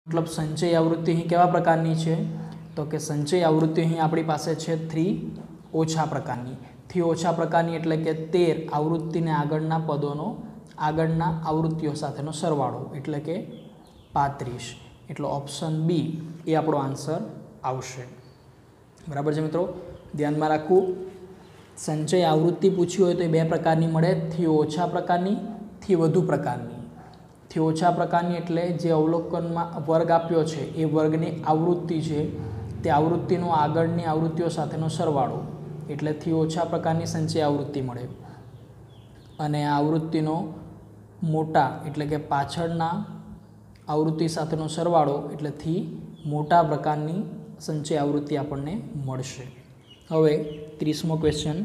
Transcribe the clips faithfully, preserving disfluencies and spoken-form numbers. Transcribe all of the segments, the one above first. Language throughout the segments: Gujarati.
मतलब संचय आवृत्ति अहीं केवा प्रकारनी छे तो कि संचय आवृत्ति अहीं आपणी पासे छे थ्री ओछा प्रकारनी। थ्री ओछा प्रकारनी एटले के तेर आवृत्तिने आगळना पदोनो आगळना आवृत्तिओ साथेनो सरवाळो एटले के पैंतीस। एटले ऑप्शन बी ए आपणो आंसर आवशे। बराबर छे मित्रों, ध्यान में राखवू। संचय आवृत्ति पूछी होय तो बे प्रकारनी मळे, थी ओछा प्रकारनी, थी वधु प्रकारनी। थी ओछा प्रकारनी एटले जे अवलोकन में वर्ग आप्यो छे ए वर्गनी आवृत्ति छे ते आवृत्तिनो आगळनी आवृत्तिओ साथेनो सरवाळो एटले थी ओछा प्रकारनी संचय आवृत्ति मळे। अने आवृत्तिनो मोटा एटले के पाछळना आवृत्ति साथेनो सरवाळो एटले थी मोटा प्रकारनी संचय आवृत्ति आपणने मळशे। हवे तीसमो क्वेश्चन,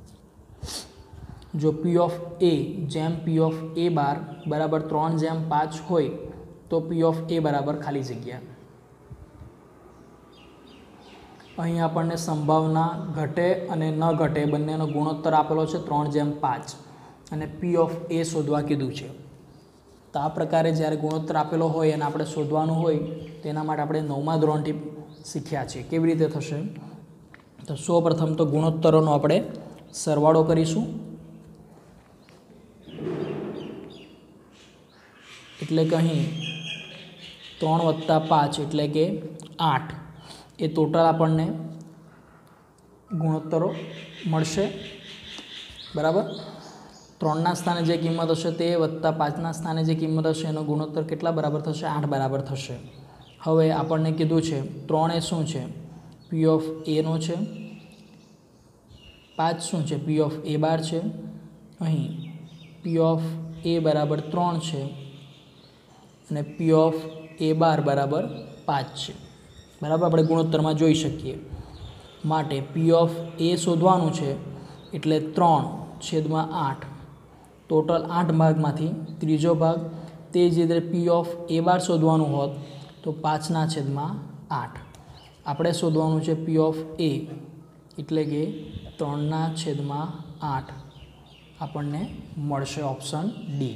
जो पी ऑफ ए जेम पी ऑफ ए बार बराबर त्रण जेम पांच होय तो पी ऑफ ए बराबर खाली जग्या। अहीं आपणने संभावना घटे अने न घटे बंनेनो गुणोत्तर आपेलो छे त्रण जेम पांच अने पी ऑफ ए शोधवा कीधुं छे। तो आ प्रकारे ज्यारे गुणोत्तर आपेलो होय अने आपणे शोधवानुं होय तेना माटे आपणे नवमा धोरणथी शीख्या छे। केवी रीते थशे तो सौ प्रथम तो गुणोत्तरोनो आपणे सरवाळो करीशुं एटले के अहीं त्रण वत्ता पांच एटले के आठ ए टोटल आपणने गुणोत्तरो मळशे। बराबर, त्रणना स्थाने जे किंमत हशे ते वत्ता पांचना स्थाने जे किंमत हशे एनो गुणोत्तर केटला बराबर थशे? आठ बराबर थशे। हवे आपणने कीधुं छे त्रण ए शुं छे? पी ऑफ ए नो छे, पांच शुं छे? पी ऑफ ए बार छे। अहीं पी ऑफ ए बराबर त्रण छे अने पी ऑफ ए बार बराबर पांच छे। बराबर, आपणे गुणोत्तरमां जोई शकीए। माटे पी ऑफ ए शोधवानुं छे एटले त्रण छेदमां आठ, टोटल आठ भागमांथी त्रीजो भाग। ते ज रीते पी ऑफ ए बार शोधवानुं होत तो पांचना छेदमां आठ। आपणे शोधवानुं छे पी ऑफ ए एटले के त्रणना छेदमां आठ आपणने मळशे, ऑप्शन डी।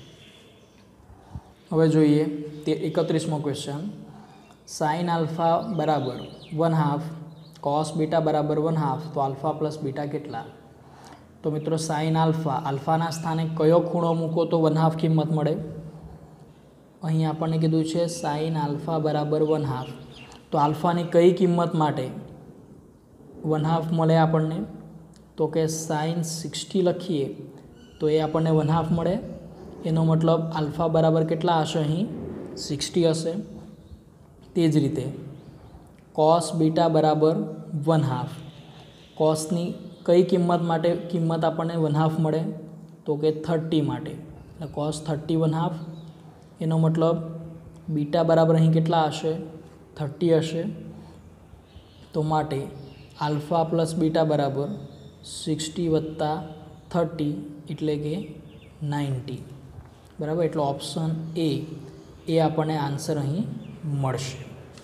हवे जोईए ते एकत्रीसमो क्वेश्चन, साइन आल्फा बराबर वन हाफ कॉस बीटा बराबर वन हाफ तो आल्फा प्लस बीटा केटला? तो मित्रों साइन आल्फा आल्फाना स्थाने कयो खूणो मूको तो वन हाफ किंमत मळे? अहीं आपणने कीधुं छे साइन आल्फा बराबर वन हाफ, तो आल्फानी कई किंमत माटे वन हाफ मळे आपणने? तो के साइन सिक्सटी लखीए तो ए आपणने वन हाफ मळे। एनो मतलब आल्फा बराबर केटला हशे? अहीं सिक्सटी हशे। ते ज रीते कॉस बीटा बराबर वन हाफ, कॉसनी कई किंमत माटे किंमत आपणने वन हाफ मळे? तो के थर्टी माटे कॉस थर्टी वन हाफ। एनो मतलब बीटा बराबर अहीं केटला हशे? थर्टी हशे। तो माटे आल्फा प्लस बीटा बराबर सिक्सटी वत्ता थर्टी एटले के नाइंटी। बराबर, एटले ऑप्शन ए ए आपणे आंसर अहीं मळशे।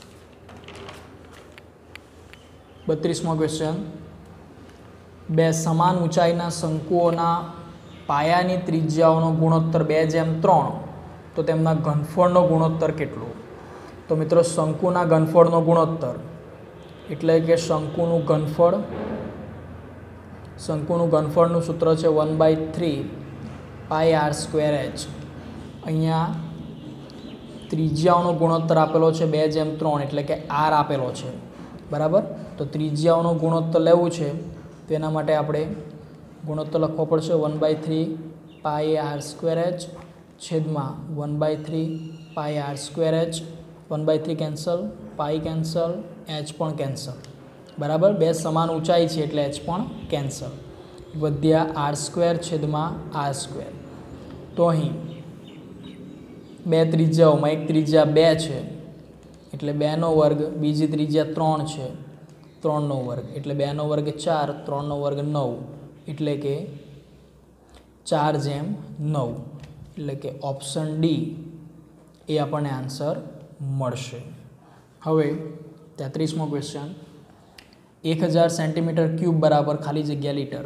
बत्रीसमो क्वेश्चन, बे समान ऊंचाईना शंकुओना पायानी त्रिज्याओनो गुणोत्तर बे जेम त्रण तो तेमना घनफळनो गुणोत्तर केटलो? तो मित्रों शंकुना घनफळनो गुणोत्तर एटले के शंकुनुं घनफळ, शंकुनुं घनफळनुं सूत्र छे one by three pi r square h. अहींया त्रिज्याओनो गुणोत्तर आपेलो छे बे जेम त्रण एटले के आर आपेलो छे। बराबर, तो त्रिज्याओनो गुणोत्तर लेवुं छे तो एना माटे आपणे गुणोत्तर लखवो पड़शे one by three pi r square h छेदमां one by three pi r square h. One by three cancel, pi cancel, h पण कैंसल। बराबर, बे समान ऊंचाई छे एटले एच पण कैंसल। वध्या आर स्क्वेर छेदमां आर स्क्वेर। तो अहीं बे त्रिज्याओमां एक त्रिज्या बे छे एटले बेनो वर्ग, बीजी त्रिज्या त्रण छे त्रणनो वर्ग एटले बेनो वर्ग चार, त्रणनो वर्ग नव एटले के चार जेम नव एटले के ऑप्शन डी ए आपणे आंसर मळशे। हवे तेत्रीसमो क्वेश्चन, एक हज़ार सेंटीमीटर क्यूब बराबर खाली जग्या लीटर।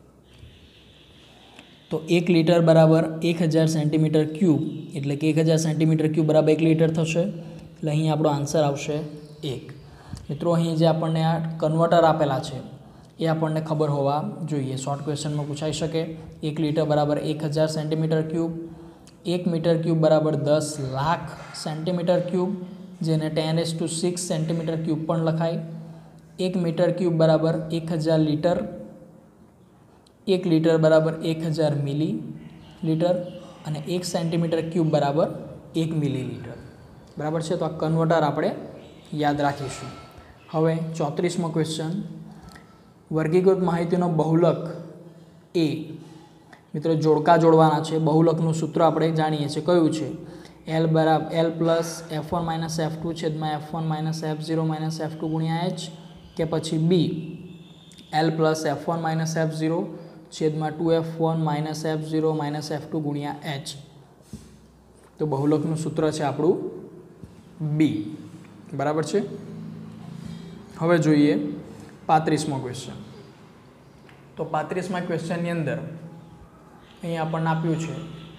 तो एक लीटर बराबर एक हज़ार सेंटीमीटर क्यूब एटले के एक हज़ार सेंटीमीटर क्यूब बराबर एक लीटर थशे। એટલે અહીં આપણો આન્સર આવશે એક. મિત્રો અહીં જે આપણને આ કન્વર્ટર આપેલા છે એ આપણને ખબર હોવા જોઈએ. શોર્ટ ક્વેશ્ચનમાં પૂછાઈ શકે. એક લીટર બરાબર એક હજાર સેન્ટીમીટર ક્યુબ, એક મીટર ક્યુબ બરાબર દસ લાખ સેન્ટીમીટર ક્યુબ, જેને ten s to six centimetre cube પણ લખાય. એક મીટર ક્યુબ બરાબર એક હજાર લીટર, એક લીટર બરાબર એક હજાર મિલી લીટર અને એક સેન્ટીમીટર ક્યુબ બરાબર એક મિલી લીટર. બરાબર છે. તો આ કન્વર્ટર આપણે યાદ રાખીશું. હવે ચોત્રીસમો ક્વેશ્ચન, વર્ગીકૃત માહિતીનો બહુલક એ. મિત્રો જોડકા જોડવાના છે. બહુલકનું સૂત્ર આપણે જાણીએ છીએ, કયું છે? એલ બરાબર L plus f one minus f two છેદમાં f one minus f zero minus f two ગુણ્યા એચ, કે પછી B L plus f one minus f zero છેદમાં two f one minus f zero minus f two ગુણ્યા એચ. તો બહુલકનું સૂત્ર છે આપણું બી. બરાબર છે. હવે જોઈએ પાંત્રીસમો ક્વેશ્ચન. તો પાંત્રીસમા ક્વેશ્ચનની અંદર અહીં આપણને આપ્યું છે.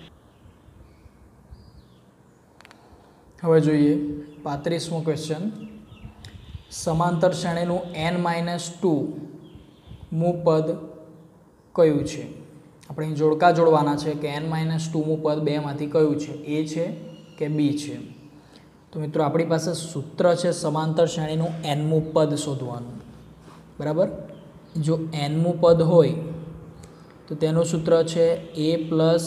હવે જોઈએ પાંત્રીસમો ક્વેશ્ચન, સમાંતર શ્રેણીનું એન માઇનસ ટુ મું પદ કયું છે? આપણે અહીં જોડકા જોડવાના છે કે એન માઇનસ ટુ મું પદ બેમાંથી કયું છે? એ છે કે બી છે? તો મિત્રો આપણી પાસે સૂત્ર છે સમાંતર શ્રેણીનું એનમું પદ શોધવાનું. બરાબર. જો એનમું પદ હોય તો તેનું સૂત્ર છે a plus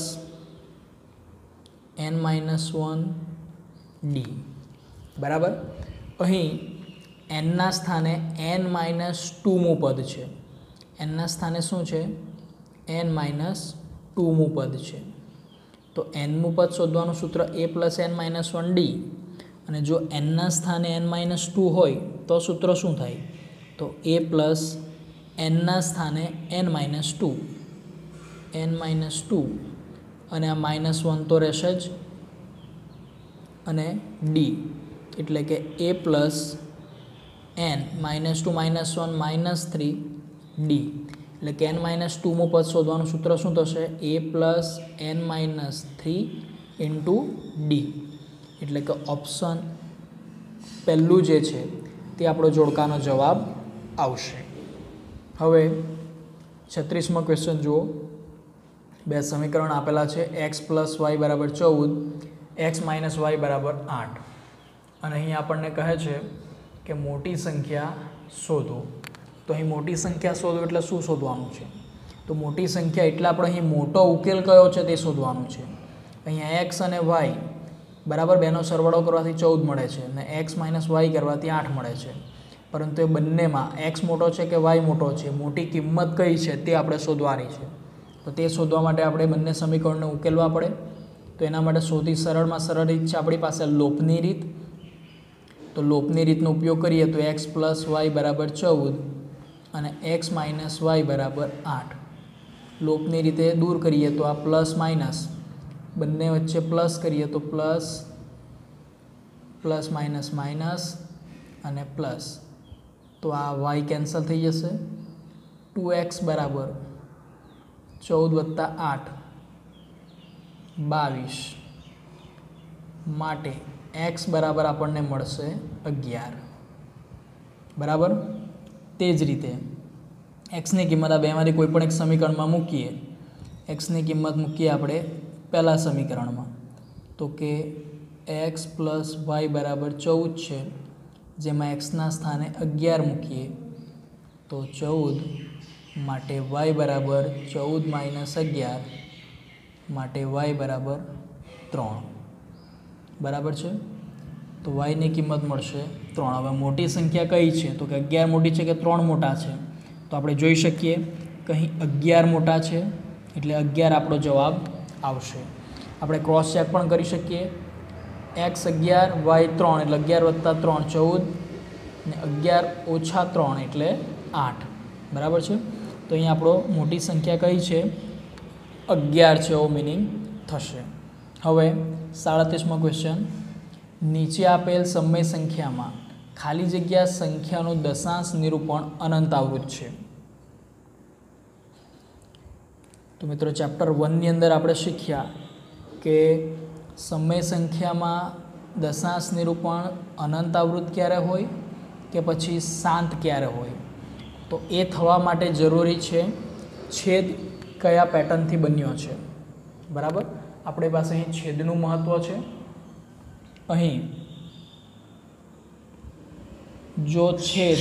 n minus one d. બરાબર. અહીં એનના સ્થાને એન માઇનસ ટુમું પદ છે. એનના સ્થાને શું છે? એન માઇનસ ટુમું પદ છે. તો એનમું પદ શોધવાનું સૂત્ર a plus n minus one d. અને જો એનના સ્થાને એન માઇનસ ટુ હોય તો સૂત્ર શું થાય? તો એ પ્લસ એનના સ્થાને n minus two, n minus two અને આ માઇનસ વન તો રહેશે જ, અને ડી એટલે કે a plus n minus two minus one minus three d. એટલે કે એન માઇનસ ટુમું પદ શોધવાનું સૂત્ર શું થશે? A plus n minus three into d. એટલે કે ઓપ્શન પહેલું જે છે તે આપણો જોડકાનો જવાબ આવશે. હવે છત્રીસમો ક્વેશ્ચન જુઓ. બે સમીકરણ આપેલા છે, એક્સ પ્લસ વાય બરાબર ચૌદ, એક્સ માઇનસ વાય બરાબર આઠ. અને અહીં આપણને કહે છે કે મોટી સંખ્યા શોધો. તો અહીં મોટી સંખ્યા શોધો એટલે શું શોધવાનું છે? તો મોટી સંખ્યા એટલે આપણે અહીં મોટો ઉકેલ કયો છે તે શોધવાનું છે. અહીંયા એક્સ અને વાય બરાબર બેનો સરવાળો કરવાથી ચૌદ મળે છે અને એક્સ માઇનસ વાય કરવાથી આઠ મળે છે. પરંતુ એ બંનેમાં એક્સ મોટો છે કે વાય મોટો છે, મોટી કિંમત કઈ છે તે આપણે શોધવાની છે. તો તે શોધવા માટે આપણે બંને સમીકરણને ઉકેલવા પડે. તો એના માટે સૌથી સરળમાં સરળ રીત છે આપણી પાસે લોપની રીત. તો લોપની રીતનો ઉપયોગ કરીએ તો એક્સ પ્લસ વાય બરાબર ચૌદ અને એક્સ માઇનસ વાય બરાબર આઠ. લોપની રીતે દૂર કરીએ તો આ પ્લસ માઇનસ બંને વચ્ચે પ્લસ કરીએ તો પ્લસ પ્લસ માઇનસ માઇનસ અને પ્લસ. તો આ વાય કેન્સલ થઈ જશે. ટુ એક્સ બરાબર ચૌદ વત્તા આઠ બાવીસ માટે એક્સ બરાબર આપણને મળશે અગિયાર. બરાબર. તે જ રીતે એક્સની કિંમત આ બેમાંથી કોઈ પણ એક સમીકરણમાં મૂકીએ. એક્સની કિંમત મૂકીએ આપણે પહેલાં સમીકરણમાં. તો કે એક્સ પ્લસ વાય બરાબર ચૌદ છે, જેમાં એક્સના સ્થાને અગિયાર મૂકીએ તો ચૌદ માટે વાય બરાબર ચૌદ માઇનસ અગિયાર માટે વાય બરાબર ત્રણ. બરાબર છે. તો વાયની કિંમત મળશે ત્રણ. હવે મોટી સંખ્યા કઈ છે? તો કે અગિયાર મોટી છે કે ત્રણ મોટા છે? તો આપણે જોઈ શકીએ કે અહીં અગિયાર મોટા છે એટલે અગિયાર આપણો જવાબ આવશે. આપણે ક્રોસ ચેક પણ કરી શકીએ. એક્સ અગિયાર વાય ત્રણ એટલે અગિયાર વત્તા ત્રણ ચૌદ અને અગિયાર ઓછા ત્રણ એટલે આઠ. બરાબર છે. તો અહીં આપણો મોટી સંખ્યા કઈ છે? અગિયાર છે એવો મિનિંગ થશે. હવે સાડત્રીસમો ક્વેશ્ચન, નીચે આપેલ સમય સંખ્યામાં ખાલી જગ્યા સંખ્યાનું દશાંશ નિરૂપણ અનંત આવૃત છે. તો મિત્રો ચેપ્ટર વનની અંદર આપણે શીખ્યા કે સમય સંખ્યામાં દશાંશ નિરૂપણ અનંત આવૃત ક્યારે હોય કે પછી શાંત ક્યારે હોય? તો એ થવા માટે જરૂરી છે છેદ કયા પેટર્નથી બન્યો છે. બરાબર, આપણી પાસે અહીં છેદનું મહત્વ છે. અહીં જો છેદ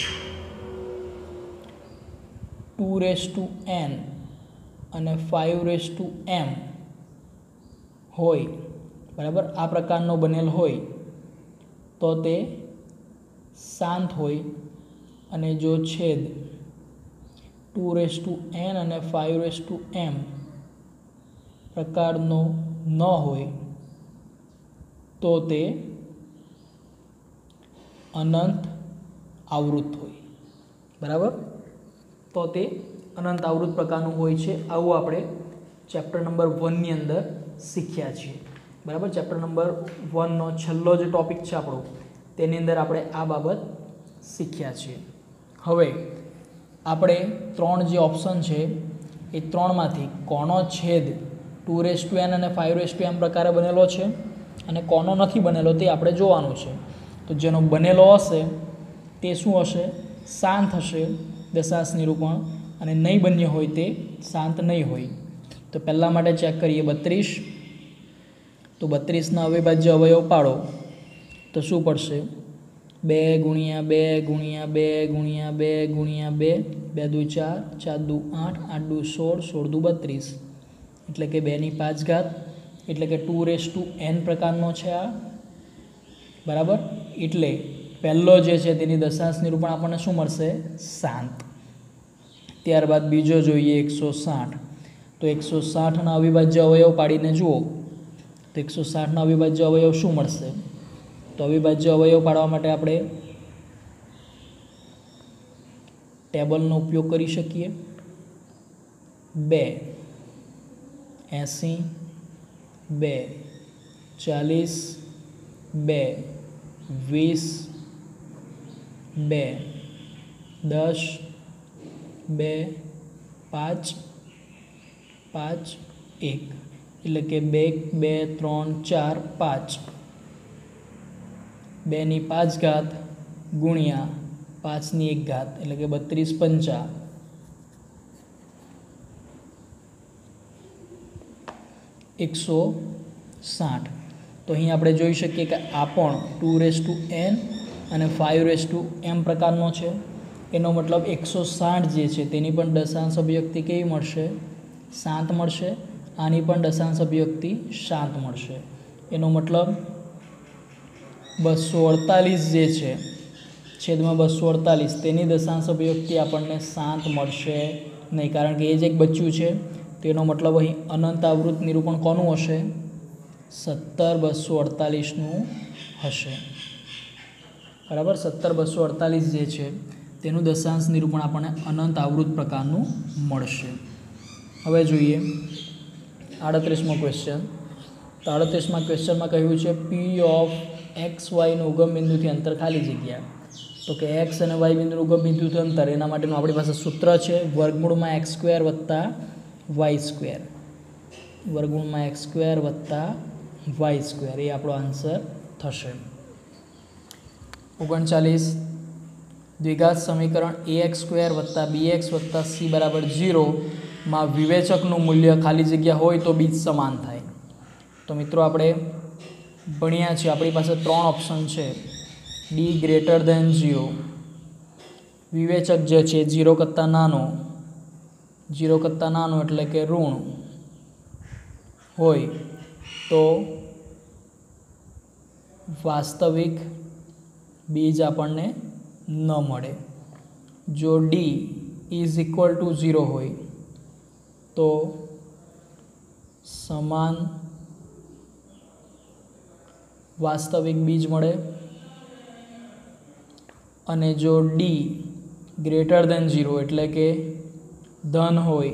ટુ રેસ ટુ એન અને ફાઇવ રેસ ટુ એમ હોય, બરાબર, આ પ્રકારનો બનેલ હોય તો તે શાંત હોય. અને જો છેદ ટુ રેસ ટુ એન અને ફાઇવ રેસ ટુ એમ પ્રકારનો ન હોય તો તે અનંત આવૃત હોય. બરાબર, તો તે અનંત આવૃત પ્રકારનું હોય છે. આવું આપણે ચેપ્ટર નંબર વનની અંદર શીખ્યા છીએ. બરાબર, ચેપ્ટર નંબર વનનો છેલ્લો જે ટોપિક છે આપણો, તેની અંદર આપણે આ બાબત શીખ્યા છીએ. હવે આપણે ત્રણ જે ઓપ્શન છે એ ત્રણમાંથી કોનો છેદ ટુ રેસ ટુ એન અને ફાઇવ રેસ ટુ એમ પ્રકારે બનેલો છે અને કોનો નથી બનેલો તે આપણે જોવાનું છે. તો જેનો બનેલો હશે તે શું હશે? શાંત હશે દશાંશ નિરૂપણ, અને નહીં બન્યો હોય તે શાંત નહીં હોય. તો પહેલાં માટે ચેક કરીએ બત્રીસ. તો બત્રીસના અવિભાજ્ય અવયવ પાડો તો શું પડશે? બે ગુણ્યા બે ગુણ્યા બે ગુણ્યા બે ગુણ્યા બે, બે દુ ચાર, ચાર દુ આઠ, આઠ દુ સોળ, સોળ દુ બત્રીસ, એટલે કે બેની પાંચ ઘાત, એટલે કે ટુ રેસ ટુ એન પ્રકારનો છે આ. બરાબર, એટલે પહેલો જે છે તેની દશાંશ નિરૂપણ આપણને શું મળશે? શાંત. ત્યારબાદ બીજો જોઈએ એકસો સાઠ. તો એકસો સાઠના અવિભાજ્ય અવયવ પાડીને જુઓ તો એકસો સાઠના અવિભાજ્ય અવયવ શું મળશે? તો અવિભાજ્ય અવયવ પાડવા માટે આપણે ટેબલનો ઉપયોગ કરી શકીએ. બે, એંસી, બે, ચાલીસ, બે, વીસ, બે, દસ, બે, પાંચ, પાંચ, એક, એટલે કે બે, બે, ત્રણ, ચાર, પાંચ, બેની પાંચ ઘાત ગુણ્યા પાંચની એક ઘાત, એટલે કે બત્રીસ પંચા એકસો સાઠ. તો અહીં આપણે જોઈ શકીએ કે આ પણ ટુ રેસ ટુ એન અને ફાઇવ રેસ ટુ એમ પ્રકારનો છે. એનો મતલબ એકસો સાઠ જે છે તેની પણ દશાંશ અભિવ્યક્તિ કેવી મળશે? શાંત મળશે. આની પણ દશાંશ અભિવ્યક્તિ શાંત મળશે. એનો મતલબ બસો અડતાલીસ જે છે છેદમાં બસો અડતાલીસ તેની દશાંશ અભિવ્યક્તિ આપણને શાંત મળશે નહીં, કારણ કે એ જ એક બચ્યું છે. તેનો મતલબ અહીં અનંત આવૃત નિરૂપણ કોનું હશે? સત્તર બસો અડતાલીસનું હશે. બરાબર, સત્તર બસો અડતાલીસ જે છે તેનું દશાંશ નિરૂપણ આપણને અનંત આવૃત પ્રકારનું મળશે. હવે જોઈએ આડત્રીસમો ક્વેશ્ચન. તો આડત્રીસમાં ક્વેશ્ચનમાં કહ્યું છે પી ઓફ એક્સ વાયનું ઉગમ બિંદુથી અંતર ખાલી જગ્યા. તો કે એક્સ અને વાય બિંદુનું ઉગમ બિંદુથી અંતર, એના માટેનું આપણી પાસે સૂત્ર છે વર્ગમૂળમાં એક્સ સ્ક્વેર વત્તા વાય સ્ક્વેર. વર્ગમૂળમાં એક્સ સ્ક્વેર વત્તા વાય સ્ક્વેર એ આપણો આન્સર થશે. ઓગણચાલીસ, દ્વિઘાત સમીકરણ એ એક્સ સ્ક્વેર વત્તા બી એક્સ વત્તા સી બરાબર ઝીરોમાં વિવેચકનું મૂલ્ય ખાલી જગ્યા હોય તો બીજ સમાન થાય. તો મિત્રો આપણે ભણ્યા છીએ, આપણી પાસે ત્રણ ઓપ્શન છે. ડી ગ્રેટર ધેન ઝીરો, વિવેચક જે છે ઝીરો કરતાં નાનો, ઝીરો કરતાં નાનો એટલે કે ઋણ હોય તો વાસ્તવિક બીજ આપણને ન મળે. જો D is equal to zero હોય તો સમાન વાસ્તવિક બીજ મળે, અને જો ડી ગ્રેટર દેન ઝીરો એટલે કે ધન હોય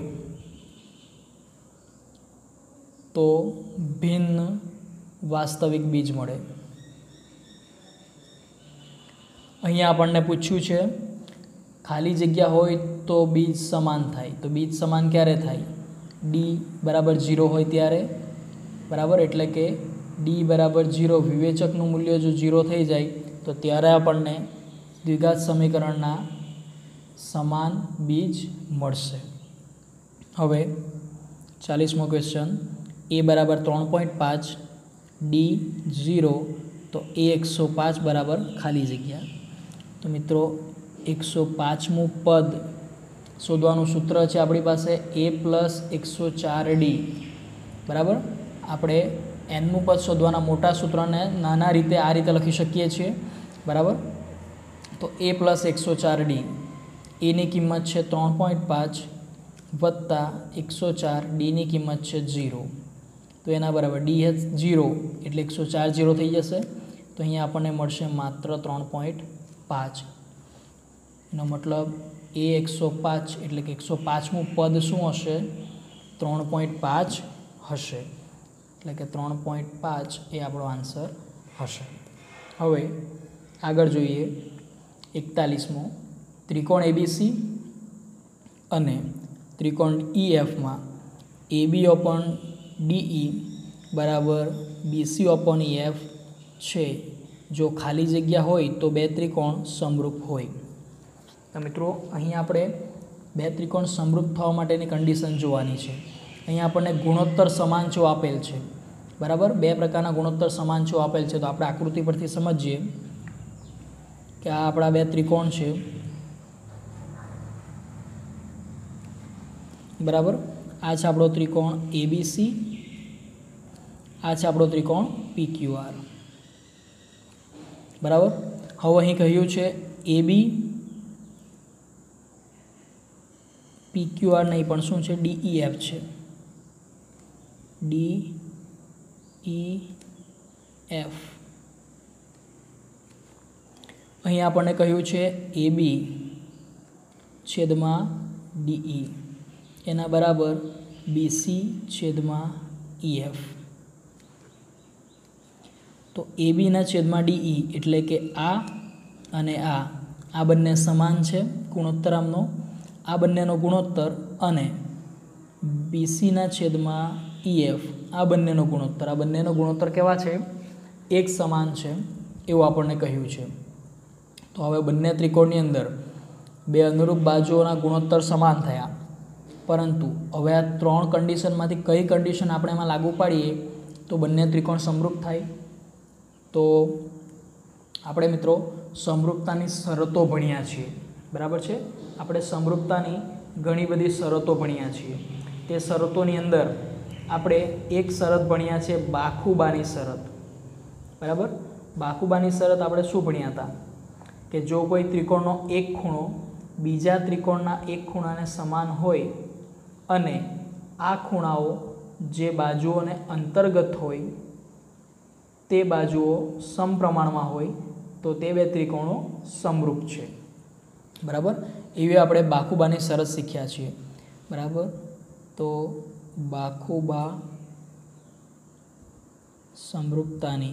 તો ભિન્ન વાસ્તવિક બીજ મળે. અહીંયા આપણને પૂછ્યું છે ખાલી જગ્યા હોય તો બીજ સમાન થાય. તો બીજ સમાન ક્યારે થાય? ડી બરાબર ઝીરો હોય ત્યારે. બરાબર, એટલે કે ડી બરાબર ઝીરો વિવેચકનું મૂલ્ય જો ઝીરો થઈ જાય તો ત્યારે આપણને દ્વિઘાત સમીકરણના સમાન બીજ મળશે. હવે ચાલીસમો ક્વેશ્ચન, એ બરાબર ત્રણ પોઈન્ટ પાંચ, ડી ઝીરો, તો એ એકસો પાંચ બરાબર ખાલી જગ્યા. તો મિત્રો એકસો પાંચમું પદ શોધવાનું સૂત્ર છે આપણી પાસે એ પ્લસ એકસો ચાર ડી બરાબર. આપણે એનનું પદ શોધવાના મોટા સૂત્રને નાના રીતે આ રીતે લખી શકીએ છીએ બરાબર. તો એ પ્લસ એકસો ચાર ડી, એની કિંમત છે ત્રણ પોઈન્ટ પાંચ વત્તા એકસો ચાર, ડીની કિંમત છે ઝીરો. તો એના બરાબર ડી એચ ઝીરો એટલે એકસો ચાર ઝીરો થઈ જશે. તો અહીંયા આપણને મળશે માત્ર ત્રણ પોઈન્ટ પાંચ. એનો મતલબ એ એકસો પાંચ એટલે કે એકસો પાંચમું પદ શું હશે? ત્રણ પોઈન્ટ પાંચ હશે. એટલે કે ત્રણ પોઈન્ટ પાંચ એ આપણો આન્સર હશે. હવે આગળ જોઈએ એકતાલીસમો, ત્રિકોણ એબીસી અને ત્રિકોણ ઈએફમાં એ બી ઓપન ડીઈ બરાબર બીસી ઓપન ઈએફ છે. જો ખાલી જગ્યા હોય તો બે ત્રિકોણ સમરૂપ હોય. તો મિત્રો અહીં આપણે બે ત્રિકોણ સમરૂપ થવા માટેની કન્ડિશન જોવાની છે. અહીંયા આપણને ગુણોત્તર સમાનચો આપેલ છે બરાબર. બે પ્રકારના ગુણોત્તર સમાનચો આપેલ છે. તો આપણે આકૃતિ પરથી સમજીએ કે આ આપણા બે ત્રિકોણ છે બરાબર. આ છે આપણો ત્રિકોણ એબીસી, આ છે આપણો ત્રિકોણ પીક્યુઆર બરાબર. હવે અહીં કહ્યું છે એ બી પીક્યુઆર નહીં પણ શું છે? ડીઈ એફ છે. D E F. અહીં આપણને કહ્યું છે એ બી છેદમાં ડીઈ એના બરાબર બીસી છેદમાં ઈએફ. તો એ બીના છેદમાં ડીઈ એટલે કે આ અને આ આ બંને સમાન છે ગુણોત્તર આમનો, આ બંનેનો ગુણોત્તર, અને બીસીના છેદમાં ઈએફ આ બંનેનો ગુણોત્તર. આ બંનેનો ગુણોત્તર કેવા છે? એક સમાન છે એવું આપણને કહ્યું છે. તો હવે બંને ત્રિકોણની અંદર બે અનુરૂપ બાજુઓના ગુણોત્તર સમાન થયા, પરંતુ હવે આ ત્રણ કન્ડિશનમાંથી કઈ કન્ડિશન આપણે એમાં લાગુ પાડીએ તો બંને ત્રિકોણ સમરૂપ થાય? તો આપણે મિત્રો સમરૂપતાની શરતો ભણ્યા છીએ બરાબર છે. આપણે સમરૂપતાની ઘણી બધી શરતો ભણ્યા છીએ. તે શરતોની અંદર આપણે એક શરત ભણ્યા છે બાખુબાની શરત બરાબર. બાખુબાની શરત આપણે શું ભણ્યા હતા? કે જો કોઈ ત્રિકોણનો એક ખૂણો બીજા ત્રિકોણના એક ખૂણાને સમાન હોય અને આ ખૂણાઓ જે બાજુઓને અંતર્ગત હોય તે બાજુઓ સમપ્રમાણમાં હોય તો તે બે ત્રિકોણો સમરૂપ છે બરાબર. એવી આપણે બાખુબાની શરત શીખ્યા છીએ બરાબર. તો બાખુબા સમરૂપતાની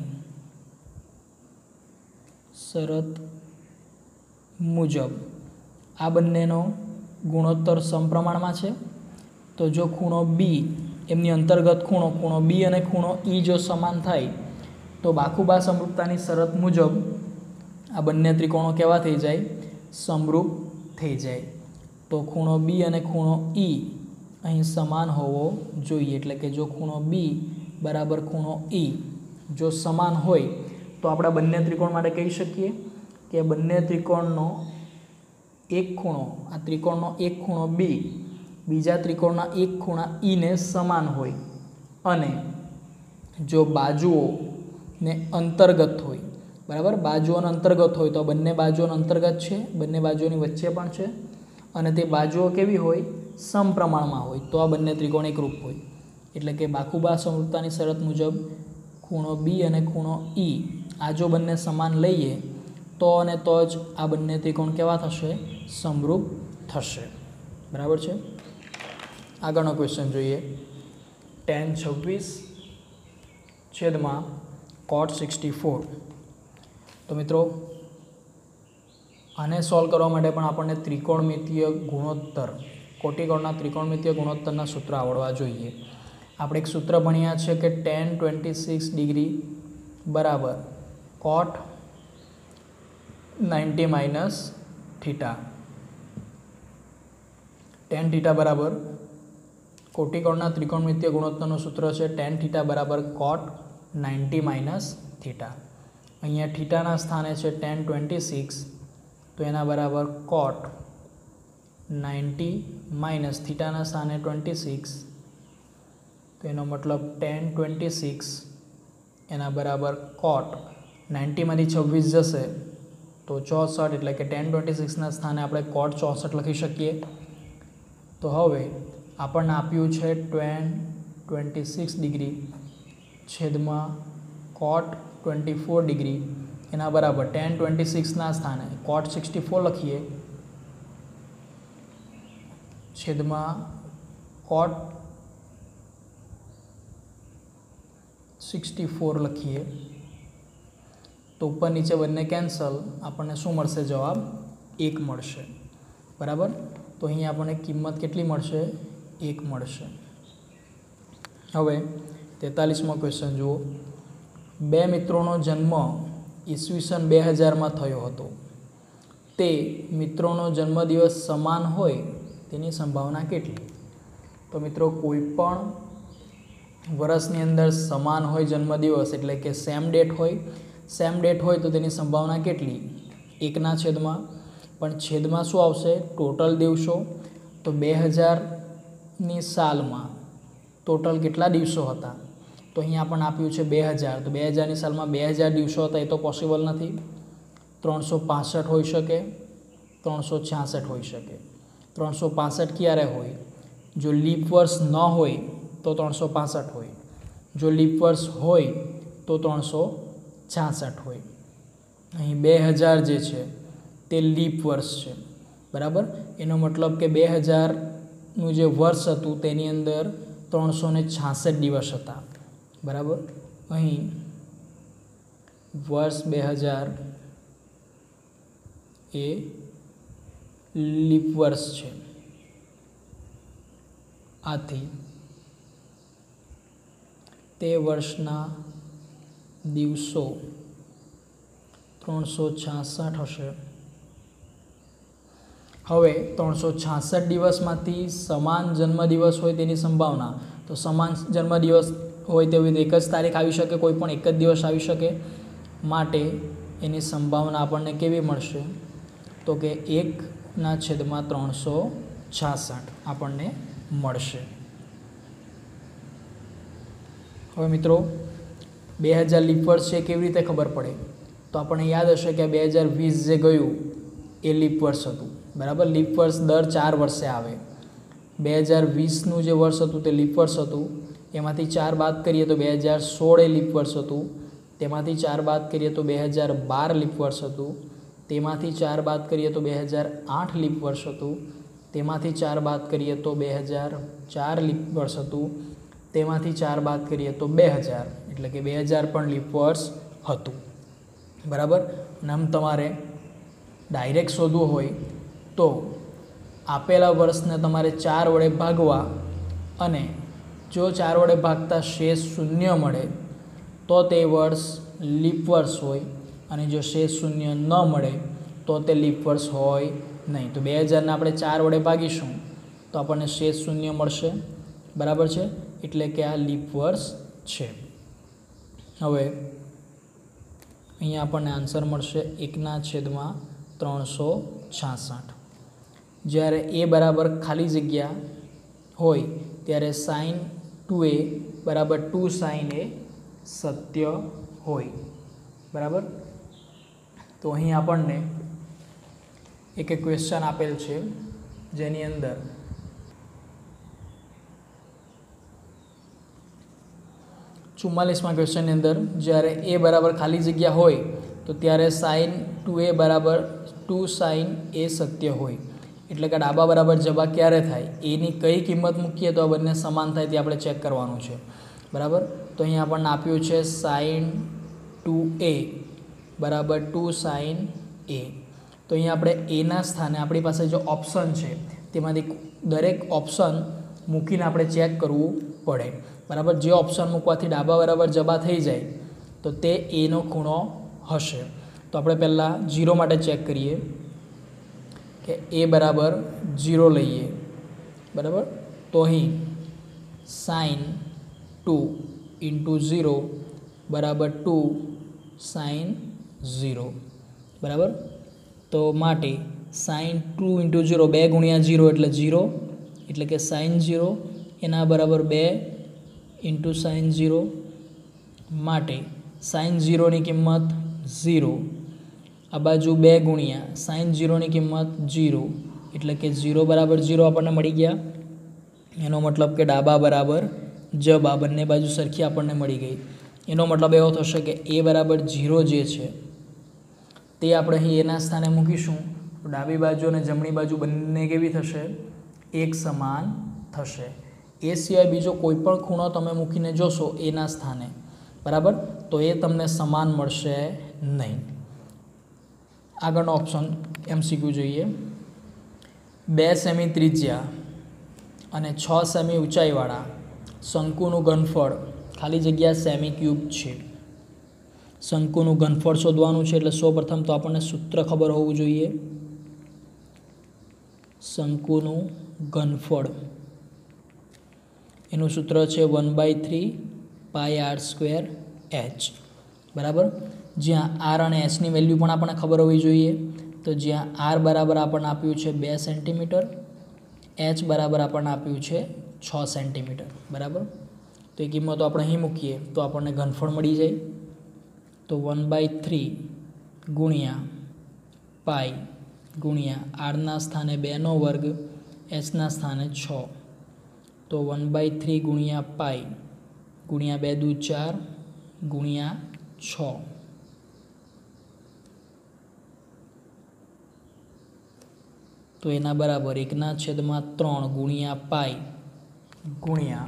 શરત મુજબ આ બંનેનો ગુણોત્તર સમપ્રમાણમાં છે. તો જો ખૂણો બી એમની અંતર્ગત ખૂણો ખૂણો બી અને ખૂણો ઈ જો સમાન થાય તો બાખુબા સમરૂપતાની શરત મુજબ આ બંને ત્રિકોણો કેવા થઈ જાય? સમરૂપ થઈ જાય. તો ખૂણો બી અને ખૂણો ઈ અહીં સમાન હોવો જોઈએ. એટલે કે જો ખૂણો બી બરાબર ખૂણો ઈ જો સમાન હોય તો આપણે બંને ત્રિકોણ માટે કહી શકીએ કે બંને ત્રિકોણનો એક ખૂણો, આ ત્રિકોણનો એક ખૂણો બી બીજા ત્રિકોણના એક ખૂણા ઈને સમાન હોય અને જો બાજુઓને અંતર્ગત હોય બરાબર. બાજુઓને અંતર્ગત હોય તો બંને બાજુઓને અંતર્ગત છે, બંને બાજુઓની વચ્ચે પણ છે, અને તે બાજુઓ કેવી હોય? સમપ્રમાણમાં હોય તો આ બંને ત્રિકોણ એકરૂપ હોય. એટલે કે બાખુબા સમરૂપતાની શરત મુજબ ખૂણો બી અને ખૂણો ઈ આ જો બંને સમાન લઈએ તો અને તો જ આ બંને ત્રિકોણ કેવા થશે? સમરૂપ થશે બરાબર છે. આગળનો ક્વેશ્ચન જોઈએ. ટેન છવ્વીસ છેદમાં કોટ સિક્સટી ફોર. તો મિત્રો આને સોલ્વ કરવા માટે પણ આપણને ત્રિકોણમિતીય ગુણોત્તર, કોટિકોણના ત્રિકોણમિતીય ગુણોત્તરના સૂત્ર આવડવા જોઈએ. આપણે એક સૂત્ર ભણ્યા છે કે ટેન ટ્વેન્ટી સિક્સ ડિગ્રી બરાબર cot ninety minus theta. Tan theta બરાબર કોટિકોણના ત્રિકોણમિતીય ગુણોત્તરનું સૂત્ર છે ટેન થીટા બરાબર કોટ નાઇન્ટી માઇનસ થીટા. અહીંયા થીટાના સ્થાને છે ટેન ટ્વેન્ટી સિક્સ, તો એના બરાબર કોટ નાઇન્ટી માઇનસ થીટાના સ્થાને ટ્વેન્ટી સિક્સ, તો એનો મતલબ ટેન ટ્વેન્ટી સિક્સ એના બરાબર કોટ નાઇન્ટીમાંથી છવ્વીસ જશે તો ચોસઠ, એટલે કે ટેન ટ્વેન્ટી સિક્સના સ્થાને આપણે કોટ ચોસઠ લખી શકીએ. તો હવે આપણને આપ્યું છે ટેન ટ્વેન્ટી સિક્સ ડિગ્રી છેદમાં કોટ ટ્વેન્ટી ફોર ડિગ્રી એના બરાબર ટેન ટ્વેન્ટી સિક્સના સ્થાને કોટ સિક્સટી ફોર લખીએ છેદમાં કોટ સિક્સટી ફોર લખીએ તો ઉપર નીચે બંને કેન્સલ, આપણને શું મળશે? જવાબ એક મળશે. બરાબર. તો અહીં આપણને કિંમત કેટલી મળશે? એક મળશે. હવે તેતાલીસમો ક્વેશ્ચન જુઓ. બે મિત્રોનો જન્મ ઈસવીસન બે હજારમાં થયો હતો. તે મિત્રોનો જન્મદિવસ સમાન હોય તેની સંભાવના કેટલી? તો મિત્રો કોઈ પણ વર્ષની અંદર સમાન હોય જન્મદિવસ, એટલે કે સેમ ડેટ હોય, સેમ ડેટ હોય તો તેની સંભાવના કેટલી? એકના છેદમાં, પણ છેદમાં શું આવશે? ટોટલ દિવસો. તો બે હજારની સાલમાં ટોટલ કેટલા દિવસો હતા? તો અહીં આપણને આપ્યું છે બે હજાર, તો બે હજારની સાલમાં બે હજાર દિવસો હતા, એ તો પોસિબલ નથી. ત્રણસો પાસઠ હોઈ શકે, ત્રણસો છાસઠ હોઈ શકે. ત્રણસો પાસઠ ક્યારે હોય? જો લીપ વર્ષ ન હોય તો ત્રણસો પાસઠ હોય, જો લીપ વર્ષ હોય તો ત્રણસો છાસઠ હોય. અહીં બે હજાર જે છે તે લીપ વર્ષ છે. બરાબર. એનો મતલબ કે બે હજારનું જે વર્ષ હતું તેની અંદર ત્રણસો ને છાસઠ દિવસ હતા. બરાબર. અહીં વર્ષ બે હજાર એ લીપ વર્ષ છે. આથી તે વર્ષના દિવસો ત્રણસો છાસઠ હશે. હવે ત્રણસો છાસઠ દિવસમાંથી સમાન જન્મદિવસ હોય તેની સંભાવના, તો સમાન જન્મદિવસ હોય તેવી એક જ તારીખ આવી શકે, કોઈ પણ એક જ દિવસ આવી શકે, માટે એની સંભાવના આપણને કેવી મળશે? તો કે એકના છેદમાં ત્રણસો છાસઠ આપણને મળશે. હવે મિત્રો બે હજાર લીપ વર્ષ છે કેવી રીતે ખબર પડે? તો આપણને યાદ હશે કે બે હજાર વીસ જે ગયું એ લીપ વર્ષ હતું. બરાબર. લીપ વર્ષ દર ચાર વર્ષે આવે. બે હજાર વીસનું જે વર્ષ હતું તે લીપ વર્ષ હતું, એમાંથી ચાર બાદ કરીએ તો બે હજાર સોળ એ લીપ વર્ષ હતું, તેમાંથી ચાર બાદ કરીએ તો બે હજાર બાર લીપ વર્ષ હતું, તેમાંથી ચાર બાદ કરીએ તો બે હજાર આઠ લીપ વર્ષ હતું, તેમાંથી ચાર બાદ કરીએ તો બે હજાર ચાર લીપ વર્ષ હતું, તેમાંથી ચાર બાદ કરીએ તો બે હજાર, એટલે કે બે હજાર પણ લીપ વર્ષ હતું. બરાબર. નામ તમારે ડાયરેક્ટ શોધવું હોય તો આપેલા વર્ષને તમારે ચાર વડે ભાગવા, અને જો ચાર વડે ભાગતા શેષ શૂન્ય મળે તો તે વર્ષ લીપ વર્ષ હોય, અને જો શેષ શૂન્ય ન મળે તો તે લીપ વર્ષ હોય નહીં. તો બે હજારને આપણે ચાર વડે ભાગીશું તો આપણને શેષ શૂન્ય મળશે. બરાબર છે. એટલે કે આ લીપ વર્ષ છે. હવે અહીંયા આપણને આન્સર મળશે એકના છેદમાં ત્રણસો છાસઠ. જ્યારે એ બરાબર ખાલી જગ્યા હોય ત્યારે સાઇન ટુ એ બરાબર ટુ સાઇન એ સત્ય હોય. બરાબર. તો અહીં આપણને એક એક ક્વેશ્ચન આપેલ છે, જેની અંદર ચુમ્માલીસમાં ક્વેશ્ચનની અંદર જ્યારે એ બરાબર ખાલી જગ્યા હોય તો ત્યારે સાઇન ટુ એ બરાબર ટુ સાઇન એ સત્ય હોય. એટલે કે ડાબા બરાબર જબા ક્યારે થાય, એની કઈ કિંમત મૂકીએ તો આ બંને સમાન થાય તે આપણે ચેક કરવાનું છે. બરાબર. તો અહીંયા આપણને આપ્યું છે સાઇન ટુ એ બરાબર ટુ સાઇન એ. તો અહીંયા આપણે એના સ્થાને આપણી પાસે જો ઓપ્શન છે તેમાંથી દરેક ઓપ્શન મૂકીને આપણે ચેક કરવું પડે. બરાબર, જે ઓપ્શન મૂકવાથી ડાબા બરાબર જબા થઈ જાય તો તે એનો ખૂણો હશે. તો આપણે પહેલાં જીરો માટે ચેક કરીએ કે એ બરાબર જીરો લઈએ. બરાબર, તો અહીં સાઇન ટુ ઇન્ટુ ઝીરો બરાબર ટુ સાઇન ઝીરો. બરાબર, તો માટે સાઇન ટુ ઇન્ટુ ઝીરો, બે ગુણ્યા ઝીરો એટલે ઝીરો, એટલે કે સાઇન ઝીરો એના બરાબર બે ઇન્ટુ સાઇન ઝીરો. માટે સાઇન ઝીરોની કિંમત ઝીરો, આ બાજુ બે ગુણ્યા સાઇન ઝીરોની કિંમત ઝીરો, એટલે કે ઝીરો બરાબર ઝીરો આપણને મળી ગયા. એનો મતલબ કે ડાબા બરાબર જબા બંને બાજુ સરખી આપણને મળી ગઈ. એનો મતલબ એવો થશે કે એ બરાબર ઝીરો જે છે તે આપણે અહીં એના સ્થાને મૂકીશું તો ડાબી બાજુ અને જમણી બાજુ બંને કેવી થશે? એક સમાન થશે. એ સિવાય બીજો કોઈ પણ ખૂણો તમે મૂકીને જોશો એના સ્થાને, બરાબર, તો એ તમને સમાન મળશે નહીં. આગળનો ઓપ્શન એમસીક્યુ જોઈએ. બે સેમી ત્રિજ્યા અને છ સેમી ઊંચાઈવાળા શંકુનું ઘનફળ ખાલી જગ્યા સેમી ક્યુબ છે. શંકુનું ઘનફળ શોધવાનું છે એટલે સૌપ્રથમ તો આપણને સૂત્ર ખબર હોવું જોઈએ. શંકુનું ઘનફળ એનું સૂત્ર છે one by three pi r square h. બરાબર, જ્યાં આર અને એચની વેલ્યુ પણ આપણને ખબર હોવી જોઈએ. તો જ્યાં આર બરાબર આપણને આપ્યું છે બે સેન્ટીમીટર, એચ બરાબર આપણને આપ્યું છે છ સેન્ટીમીટર. બરાબર, તો એ કિંમતો આપણે અહીં મૂકીએ તો આપણને ઘનફળ મળી જાય. તો વન બાય થ્રી ગુણ્યા પાઈ ગુણ્યા આરના સ્થાને બેનો વર્ગ, એચના સ્થાને છ. તો વન બાય થ્રી ગુણ્યા પાઈ ગુણ્યા બે દુ ચાર ગુણ્યા છ. તો એના બરાબર એકના છેદમાં ત્રણ ગુણ્યા પાઈ ગુણ્યા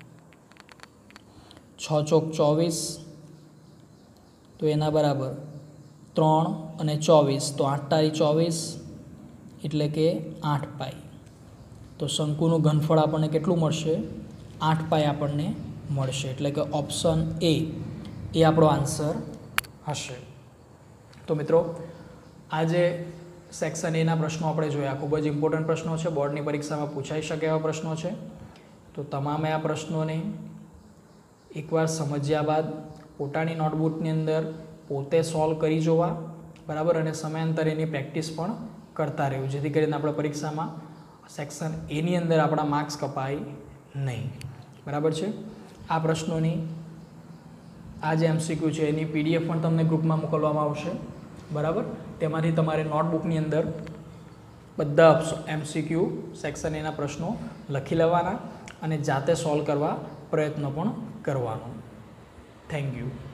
છ ચોક ચોવીસ. તો એના બરાબર ત્રણ અને ચોવીસ, તો આઠ તારી ચોવીસ એટલે કે આઠ પાઈ. તો શંકુનું ઘનફળ આપણને કેટલું મળશે? આઠ પાઈ આપણને મળશે. એટલે કે ઓપ્શન એ એ આપણો આન્સર હશે. તો મિત્રો, આજે સેક્શન એના પ્રશ્નો આપણે જોયા. ખૂબ જ ઇમ્પોર્ટન્ટ પ્રશ્નો છે, બોર્ડની પરીક્ષામાં પૂછાઈ શકે એવા પ્રશ્નો છે. તો તમામે આ પ્રશ્નોને એકવાર સમજ્યા બાદ પોતાની નોટબુકની અંદર પોતે સોલ્વ કરી જોવા, બરાબર, અને સમયાંતરે એની પ્રેક્ટિસ પણ કરતા રહેવું, જેથી કરીને આપણે પરીક્ષામાં સેક્શન એની અંદર આપણા માર્ક્સ કપાય નહીં. બરાબર છે. આ પ્રશ્નોની આ જે એમસીક્યુ છે એની પીડીએફ પણ તમને ગ્રુપમાં મોકલવામાં આવશે. બરાબર, તેમાંથી તમારે નોટબુકની અંદર બધા એમસીક્યુ સેક્શન એના પ્રશ્નો લખી લેવાના અને જાતે સોલ્વ કરવા પ્રયત્ન પણ કરવાનો. Thank you.